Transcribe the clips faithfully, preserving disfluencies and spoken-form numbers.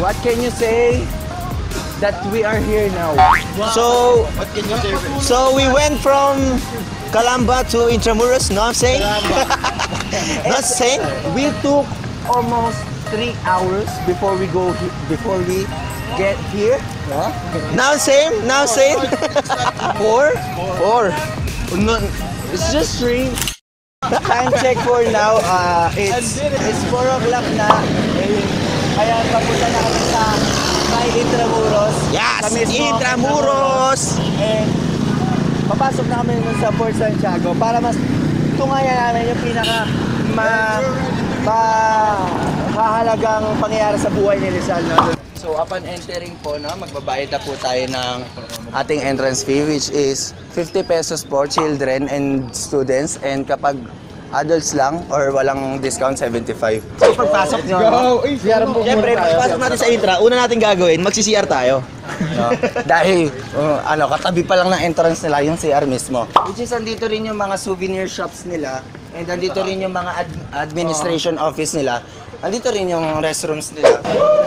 what can you say that we are here now? So, What can you say? so we went from Calamba to Intramuros, no I'm saying? Not saying? We took almost three hours before we go he- before we get here. No? Now same? Now same? Four? Four. No, It's just three. Time check for now. Uh, it's it's four o'clock na. Eh, kaya papunta na kami sa may Intramuros. yes! Sa mismo Intramuros! And papasok na kami nun sa Port Santiago para mas tungayan namin yung pinaka ma, ma mahalagang pangyayari sa buhay ni Rizal. No? So upon entering po, no, magbabayad na po tayo ng ating entrance fee, which is fifty pesos for children and students, and kapag adults lang or walang discount, seventy-five. So pagpasok nyo, no? Siyempre, pagpasok natin sa Intra, una natin gagawin, magsi-C R tayo. No? Dahil uh, ano, katabi pa lang ng entrance nila yung C R mismo. Which is andito rin yung mga souvenir shops nila, and andito rin yung mga ad- administration office nila. Andito rin yung restrooms nila.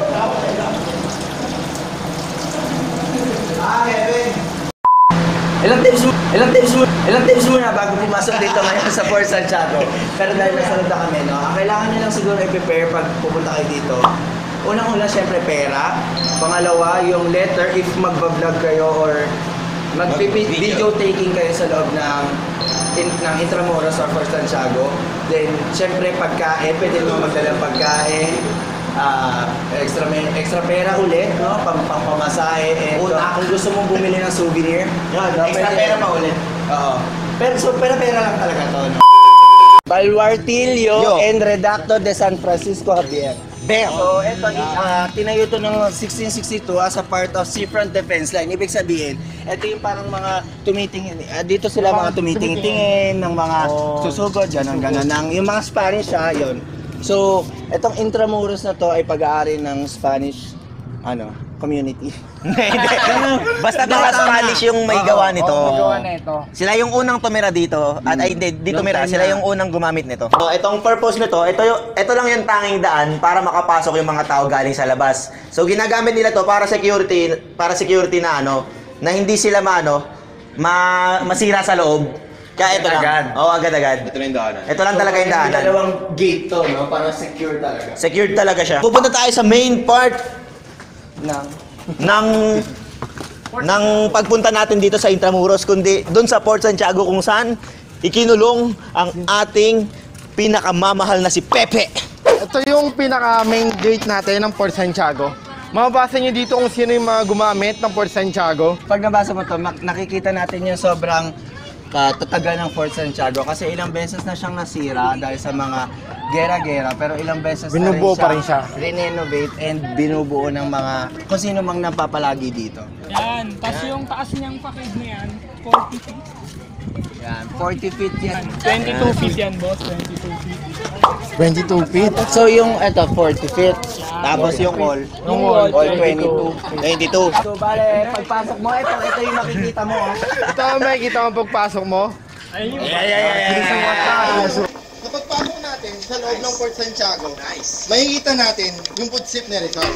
Ah, Kevin! Ilang tips mo, ilang tips mo, ilang tips mo na bago pumasok dito ngayon sa Port Santiago. Pero dahil nasa loob na kami, no, ang kailangan nyo lang siguro i-prepare pag pupunta kayo dito. Unang-una, syempre, pera. Pangalawa, yung letter if magbablog kayo or mag-video taking kayo sa loob ng, in, ng Intramuros or Port Santiago. Then, syempre, pagkain, pwede mo magdalang pagkain. Uh, extra extra pera ulit, no? Pang pangpamasahe. And kung, kung gusto mong bumili ng souvenir, Yan, no? extra Pwede- pera pa ulit. Oo. Pero so pera-pera lang talaga to, no? Baluartillo Yo. and Redacto de San Francisco Javier. Bam! So, ito, uh, tinayo to ng sixteen sixty-two as a part of Seafront Defense Line. Ibig sabihin, ito yung parang mga tumitingin, uh, dito sila mga tumitingin-tingin ng mga susugod, gano'n, gano'n. Ng, yung mga Spanish, ha, yun. So, itong Intramuros na to ay pag-aari ng Spanish, ano, community. Basta mga Spanish yung may gawa nito. gawa na ito. Sila yung unang tumira dito at ay di, di Long tumira, time sila na. yung unang gumamit nito. So, itong purpose nito, ito yung ito lang yung tanging daan para makapasok yung mga tao galing sa labas. So ginagamit nila to para security, para security na ano, na hindi sila maano, ma masira sa loob. Kaya ito lang. Oo, agad-agad. Ito na yung daanan. Ito lang talaga yung daanan. Dalawang gate to, no? Para secure talaga. Secured talaga siya. Pupunta tayo sa main part Ng ng ng pagpunta natin dito sa Intramuros, kundi doon sa Port Santiago kung saan ikinulong ang ating pinakamamahal na si Pepe. Ito yung pinaka main gate natin ng Port Santiago. Mababasa nyo dito kung sino yung mga gumamit ng Port Santiago. Pag nabasa mo to, mak- nakikita natin yung sobrang katatagal ng Port Santiago kasi ilang beses na siyang nasira dahil sa mga gera-gera, pero ilang beses Binubuo na pa rin siya. renovate and binubuo ng mga kung sino mang napapalagi dito. Yan, tapos yung taas niyang pakid na yan, forty feet. Yan, forty feet yan. twenty-two feet yan, boss, twenty-two feet. twenty-two feet. So yung eto, forty feet. Tapos yung wall, Yung wall, wall twenty-two. twenty-two. So bale, pagpasok mo, ito, ito yung makikita mo. oh. Ito ang makikita mo pagpasok mo. Ayun yung Kapag pasok natin sa loob ng Port Santiago, makikita natin yung putsip ni Rizal.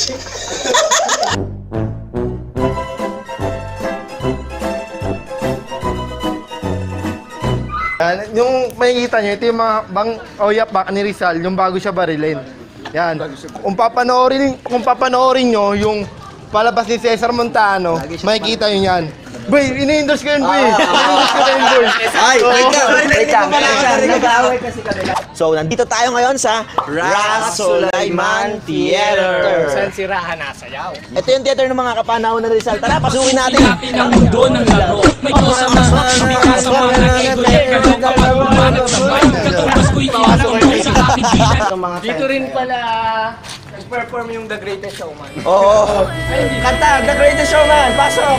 Yan, yung makikita nyo, ito yung mga bang oyap bak ni Rizal, yung bago siya barilin. Yan. Kung papanoorin, kung papanoorin nyo yung palabas ni Cesar Montano, makikita nyo yan. Boy, ini-endorse ko yun, boy. ini-endorse ko na yun, boy. Ay, wait lang. Wait lang, wait lang. Nag-aaway kasi kami. So, nandito tayo ngayon sa Ras Sulaiman Theater. San sirahan nasayaw. Ito yung theater ng mga kapanahon ng Rizal. Tara, pasukin natin. Ng mundo ng laro. May kasama, may kasama na igulit. Kano kapag umanat sa bayan, katumbas ko'y kinakaw sa ating bilan. Dito rin pala nag-perform yung The Greatest Showman. Oo. Kanta, The Greatest Showman, pasok!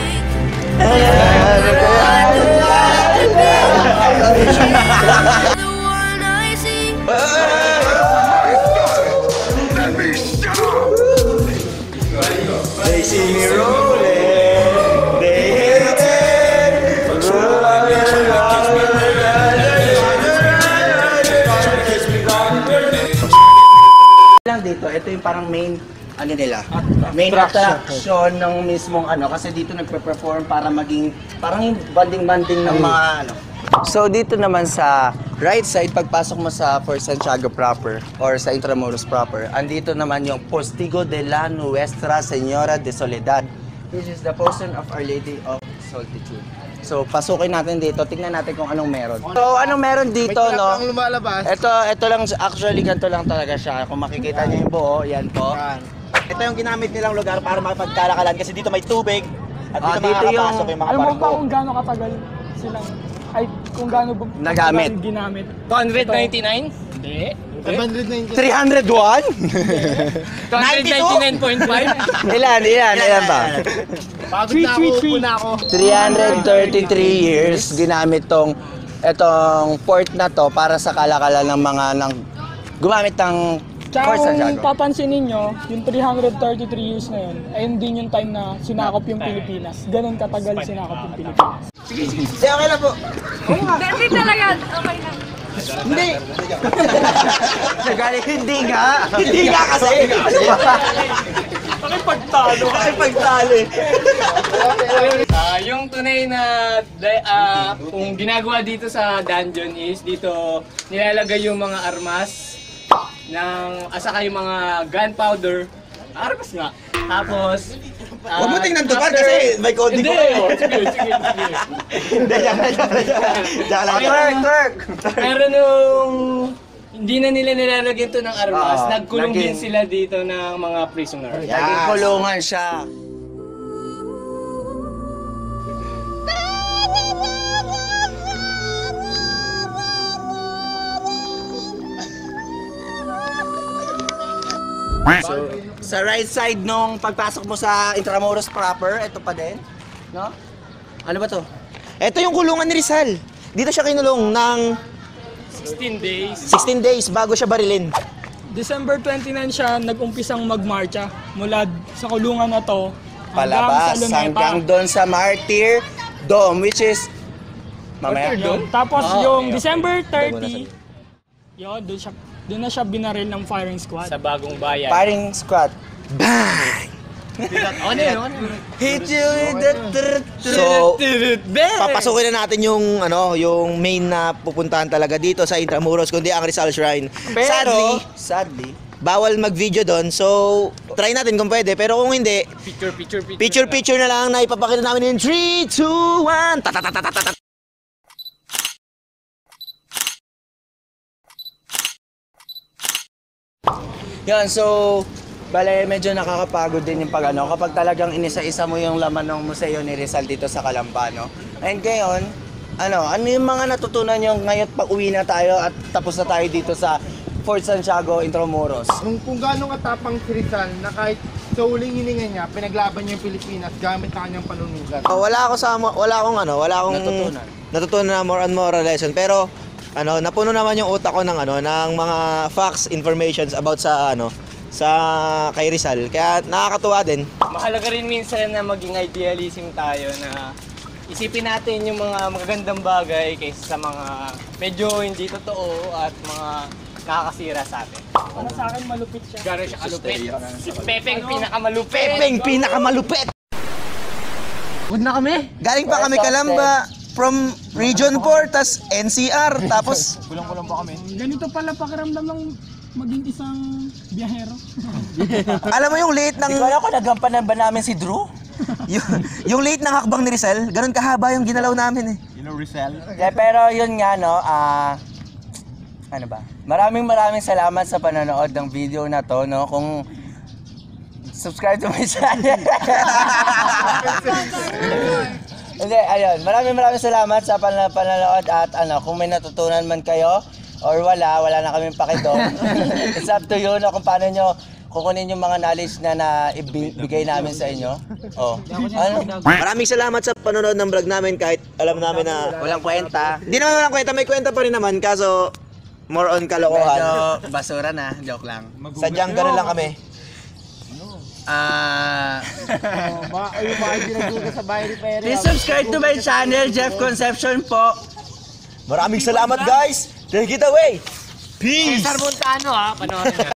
They see me rolling, they hate it. Lang dito, ito yung parang main ano nila, main attraction ng mismong ano, kasi dito nagpe-perform para maging, parang yung banding-banding ng mga ano. So dito naman sa right side, pagpasok mo sa Fort Santiago proper or sa Intramuros proper, andito naman yung Postigo de la Nuestra Señora de Soledad, which is the person of Our Lady of Solitude. So pasukin natin dito, tingnan natin kung anong meron. So anong meron dito, May no? tinapang lumalabas. Ito, ito lang, actually ganito lang talaga siya. Kung makikita niyo yung buo, yan po. Yan. Ito yung ginamit nilang lugar para makapagkalakalan kasi dito may tubig at Ah, dito, dito yung- makakapasok yung mga Alam mo ba barko. kung gaano katagal silang, ay kung gaano ba Nagamit. katagal ginamit? two ninety-nine? Hindi. five hundred nineteen. three hundred one? two ninety-nine point five? Ilan, ilan, ilan ba? Pagod na ako, Three, three, upo na ako. three hundred thirty-three years ginamit tong etong port na to para sa kalakalan ng mga ng gumamit ng Tsaka Fort kung Santiago. papansin ninyo, yung three hundred thirty-three years na yun, ayun din yung time na sinakop yung Pilipinas. Ganon katagal sinakop yung Pilipinas. Hindi, okay lang po. Hindi talaga. Okay na. Hindi. Nagali, hindi nga. Hindi nga kasi. Pakipagtalo ka. Pagtalo eh. Ah, yung tunay na da- ah, kung ginagawa dito sa dungeon is dito nilalagay yung mga armas ng asaka yung mga gunpowder. Armas nga. Tapos ah, Huwag mo tingnan to, Par, after- kasi may code Hindi. ko kayo. Sige, sige, sige. Hindi, diyan lang, diyan lang, diyan lang. Diyan lang. Turk, Turk. Pero nung hindi na nila nilalagyan to ng armas, Oo, nagkulong din naging- sila dito ng mga prisoner. Naging kulungan siya. So, sa right side nung pagpasok mo sa Intramuros proper, ito pa din, no? Ano ba to? Ito yung kulungan ni Rizal. Dito siya kinulong ng sixteen days. sixteen days bago siya barilin. December twenty-nine siya nag-umpisang magmarcha mula sa kulungan na to Palabas hanggang sa hanggang Luneta. doon sa Martyr Dome, which is mamaya. Yun. Tapos Oh, yung okay. December thirty, yun, doon siya, doon na siya binaril ng firing squad. Sa bagong bayan. Firing squad. Bang! Ano yun? Ano yun? Hit you with the trrrt, So, trrrt, bang! papasukin na natin yung ano, yung main na pupuntahan talaga dito sa Intramuros kundi ang Rizal Shrine. Pero, Sadly, sadly, bawal mag-video doon. So, try natin kung pwede. Pero kung hindi, Picture, picture, picture. picture-picture na lang na ipapakita namin in three, two, one. Tatatatatatatat. yan, so, bale, medyo nakakapagod din yung pag ano, kapag talagang inisa-isa mo yung laman ng museo ni Rizal dito sa Calamba, no? And ngayon, ano, ano yung mga natutunan nyo ngayon pag uwi na tayo at tapos na tayo dito sa Fort Santiago, Intramuros? Nung kung gaano katapang si Rizal na kahit sa huling hininga niya, pinaglaban niya yung Pilipinas gamit na kanyang panunugan. Oh, wala ako sa wala akong ano, wala akong Natutunan. natutunan na more on moral lesson. Pero ano, napuno naman yung utak ko ng ano, ng mga facts, informations about sa ano, sa kay Rizal. Kaya nakakatuwa din. Mahalaga rin minsan na maging idealism tayo na isipin natin yung mga magagandang bagay kaysa sa mga medyo hindi totoo at mga nakakasira sa atin. Para sa akin malupit siya. Gano'n siya kalupit. Si Pepeng pinakamalupit. Pepeng pinakamalupit. Good na kami. Galing pa kami Calamba from Region four tas N C R tapos Ganito pala pakiramdam ng maging isang biyahero. alam mo yung late ng Ikaw ako, nagampanan ba namin si Drew? yung, yung late ng hakbang ni Rizal, ganun kahaba yung ginalaw namin eh. Yeah, pero yun nga, no, ah, ano ba? Maraming maraming salamat sa panonood ng video na to, no, kung subscribe to my channel. Hindi, ayun, maraming maraming salamat sa pan- panonood at ano, kung may natutunan man kayo or wala, wala na kaming pakido. It's up to you, no, kung paano nyo kukunin yung mga knowledge na naibigay namin sa inyo. Oh. Ano? Maraming salamat sa panonood ng vlog namin kahit alam namin na Walang kwenta. hindi naman walang kwenta, may kwenta pa rin naman kaso more on kalokohan. Medyo basura na, joke lang. Sadyang ganun lang kami. Ah, Ba, ay, yung mga ginagawa sa bahay ni Pere. please subscribe to my channel, Jeff Concepcion po. Maraming salamat guys. Take it away. Peace. Cesar Montano ha, panoorin niyo.